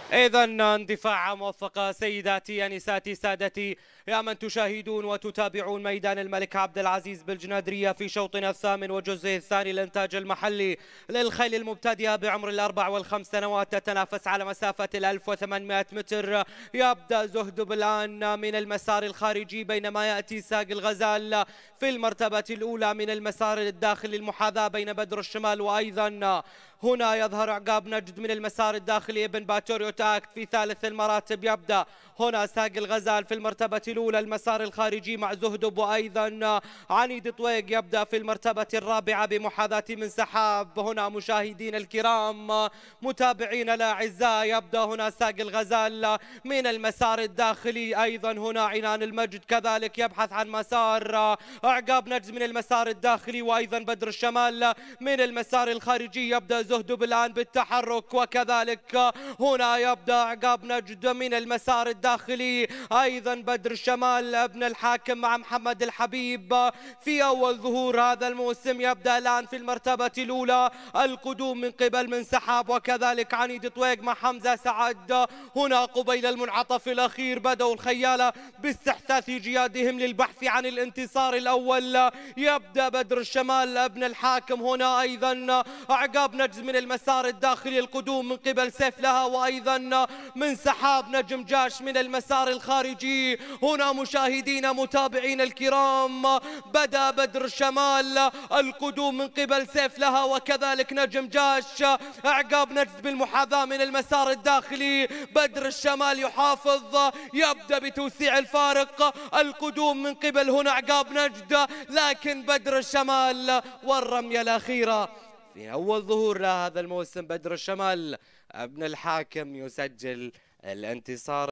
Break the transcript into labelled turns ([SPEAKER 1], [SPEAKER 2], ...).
[SPEAKER 1] إذا اندفاع موفقة سيداتي أنساتي سادتي، يا من تشاهدون وتتابعون ميدان الملك عبد العزيز بالجنادرية في شوطنا الثامن والجزء الثاني للإنتاج المحلي للخيل المبتدئة بعمر الأربع والخمس سنوات، تتنافس على مسافة 1800 متر. يبدأ زهدب الآن من المسار الخارجي، بينما يأتي ساق الغزال في المرتبة الأولى من المسار الداخلي، المحاذاة بين بدر الشمال وأيضا هنا يظهر عقاب نجد من المسار الداخلي ابن باتوريو تاكت في ثالث المراتب. يبدأ هنا ساق الغزال في المرتبة الأولى، المسار الخارجي مع زهدب وأيضا عنيد طويق يبدأ في المرتبة الرابعة بمحاذاة من سحاب. هنا مشاهدين الكرام متابعين الأعزاء، يبدأ هنا ساق الغزال من المسار الداخلي، أيضا هنا عنان المجد كذلك يبحث عن مسار. عقاب نجد من المسار الداخلي وأيضا بدر الشمال من المسار الخارجي. يبدأ زهدب الآن بالتحرك، وكذلك هنا يبدأ عقاب نجد من المسار الداخلي، أيضا بدر الشمال ابن الحاكم مع محمد الحبيب في أول ظهور هذا الموسم. يبدأ الآن في المرتبة الأولى القدوم من قبل من سحاب، وكذلك عنيد طويق مع حمزة سعد. هنا قبيل المنعطف الأخير بدأوا الخيالة باستحثاث جيادهم للبحث عن الانتصار الأول. يبدأ بدر الشمال ابن الحاكم، هنا أيضا عقاب نجد من المسار الداخلي القدوم من قبل سيف لها، وأيضا من سحاب نجم جاش من المسار الخارجي. هنا مشاهدين متابعين الكرام بدأ بدر الشمال القدوم من قبل سيف لها، وكذلك نجم جاش. عقاب نجد بالمحاذاة من المسار الداخلي، بدر الشمال يحافظ، يبدأ بتوسيع الفارق، القدوم من قبل هنا عقاب نجد، لكن بدر الشمال والرمية الأخيرة في أول ظهور لهذا الموسم. بدر الشمال ابن الحاكم يسجل الانتصار.